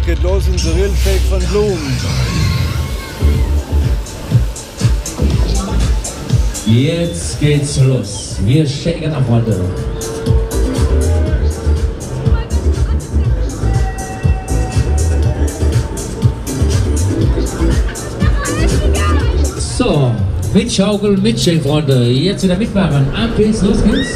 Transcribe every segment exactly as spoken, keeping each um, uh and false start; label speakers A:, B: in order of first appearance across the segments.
A: geht los in Seville, Fake von Blum.
B: Jetzt geht's los. Wir shaken ab heute. So, mit Schaukel, mit Shake, Freunde. Jetzt wieder mitmachen. Ab geht's, los geht's.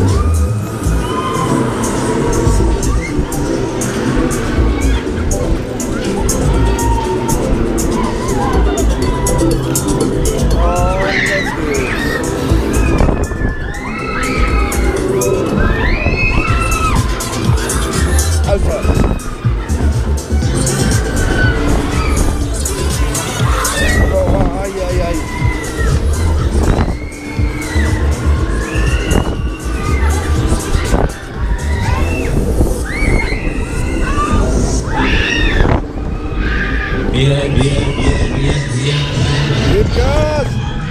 C: Bien, bien, bien, bien, bien.
A: Gib Gas!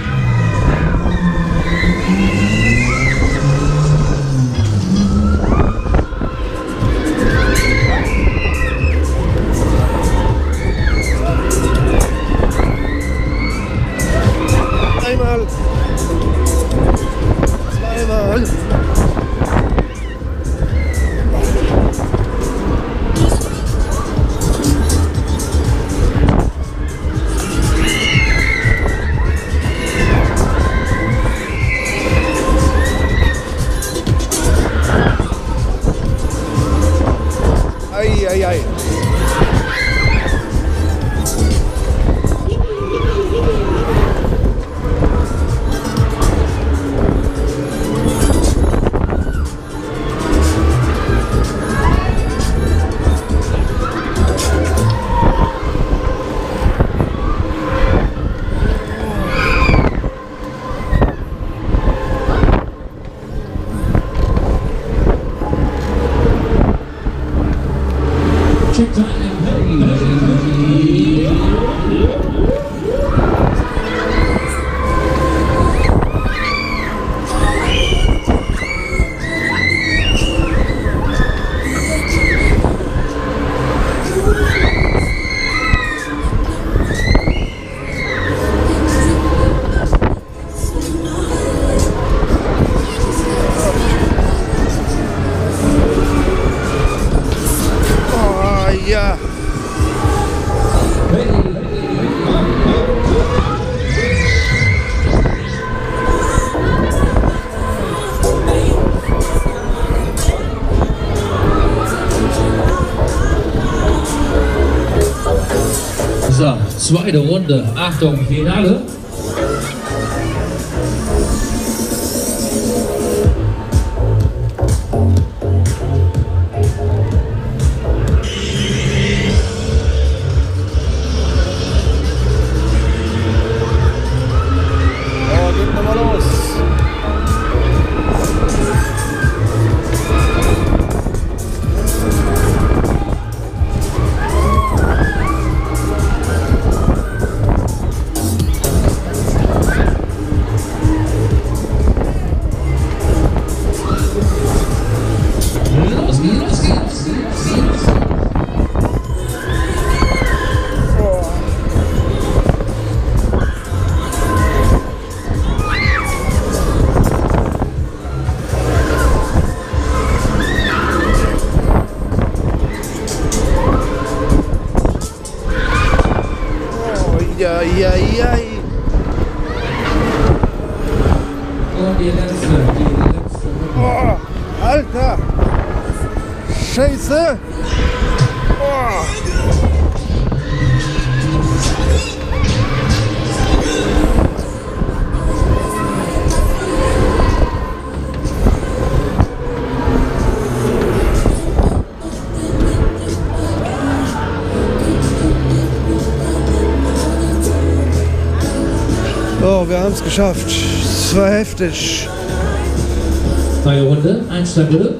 A: Einmal. Zweimal. Ei, ei, ei.
B: Check time. Hey.
A: Ja.
B: So, zweite Runde. Achtung, Finale.
A: Ja, ja, ja.
B: Und die letzte, die letzte.
A: Oh, Alter! Scheiße! Oh. Oh, wir haben es geschafft. Es war heftig.
B: Neue Runde, Einstand bitte.